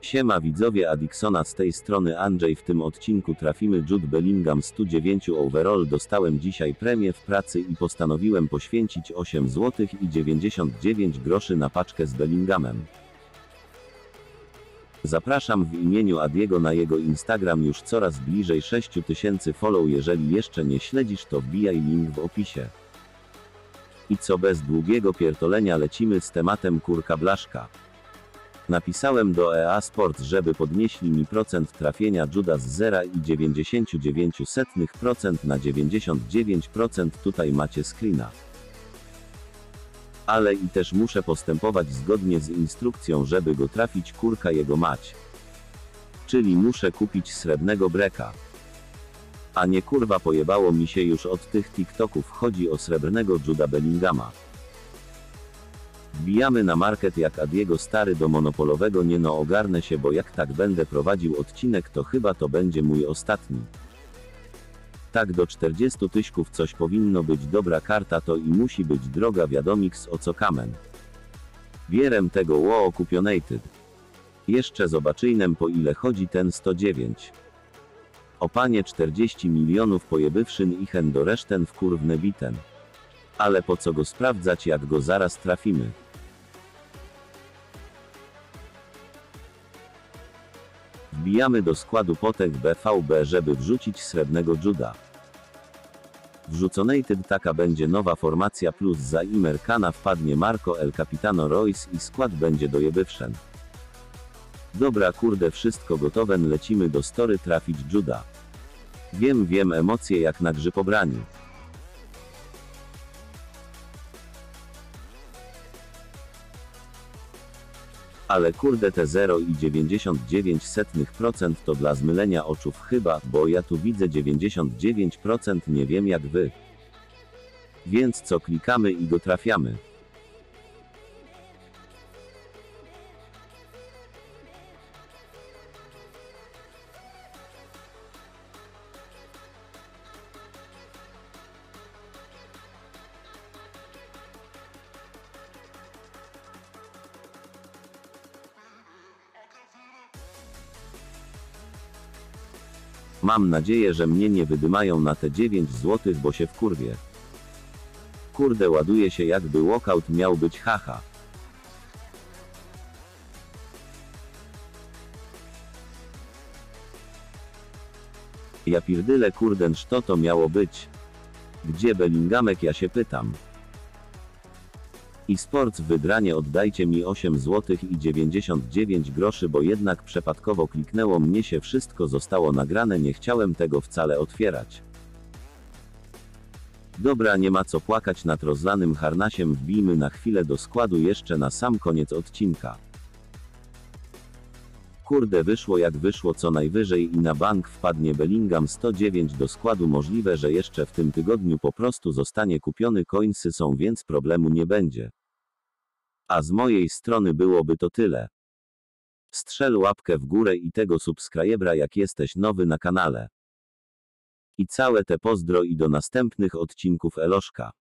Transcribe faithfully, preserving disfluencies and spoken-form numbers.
Siema widzowie Addicksona, z tej strony Andrzej. W tym odcinku trafimy Jude Bellingham sto dziewięć overall. Dostałem dzisiaj premię w pracy i postanowiłem poświęcić osiem złotych i dziewięćdziesiąt dziewięć groszy na paczkę z Bellinghamem. Zapraszam w imieniu Adiego na jego Instagram, już coraz bliżej sześciu tysięcy follow. Jeżeli jeszcze nie śledzisz, to wbijaj, link w opisie. I co, bez długiego pierdolenia lecimy z tematem kurka blaszka. Napisałem do E A Sports, żeby podnieśli mi procent trafienia Juda z zera i dziewięćdziesiąt dziewięć procent na dziewięćdziesiąt dziewięć procent. Tutaj macie screena. Ale i też muszę postępować zgodnie z instrukcją, żeby go trafić, kurka jego mać. Czyli muszę kupić srebrnego breka. A nie, kurwa, pojebało mi się już od tych TikToków. Chodzi o srebrnego Juda Bellinghama. Wbijamy na market jak Adiego stary do monopolowego. Nie no, ogarnę się, bo jak tak będę prowadził odcinek, to chyba to będzie mój ostatni. Tak, do czterdziestu tyśków coś powinno być. Dobra karta to i musi być droga, wiadomix o co kamen. Bierem tego ło kupionated. Jeszcze zobaczyjnem, po ile chodzi ten sto dziewięć. O panie, czterdzieści milionów pojebywszyn ichen do reszten w kurwne biten. Ale po co go sprawdzać, jak go zaraz trafimy. Wbijamy do składu potek B V B, żeby wrzucić srebrnego Juda. Wrzuconated, taka będzie nowa formacja, plus za Imerkana wpadnie Marco El Capitano Royce i skład będzie dojebywszen. Dobra, kurde, wszystko gotowe, lecimy do story trafić Juda. Wiem, wiem, emocje jak na grzybobraniu. Ale kurde, te zero i dziewięćdziesiąt dziewięć procent to dla zmylenia oczów chyba, bo ja tu widzę dziewięćdziesiąt dziewięć procent, nie wiem jak wy. Więc co, klikamy i go trafiamy. Mam nadzieję, że mnie nie wydymają na te dziewięć złotych, bo się wkurwię. Kurde, ładuje się, jakby walkout miał być, haha. Ja pierdyle, kurde, co to miało być? Gdzie Bellinghamek, ja się pytam. I Sports, wydranie, oddajcie mi osiem złotych i dziewięćdziesiąt dziewięć groszy, bo jednak przypadkowo kliknęło mnie się, wszystko zostało nagrane, nie chciałem tego wcale otwierać. Dobra, nie ma co płakać nad rozlanym harnasiem, wbijmy na chwilę do składu jeszcze na sam koniec odcinka. Kurde, wyszło jak wyszło, co najwyżej i na bank wpadnie Bellingham sto dziewięć do składu. Możliwe, że jeszcze w tym tygodniu po prostu zostanie kupiony, coinsy są, więc problemu nie będzie. A z mojej strony byłoby to tyle. Strzel łapkę w górę i tego subskrybera, jak jesteś nowy na kanale. I całe te pozdro i do następnych odcinków, eloszka.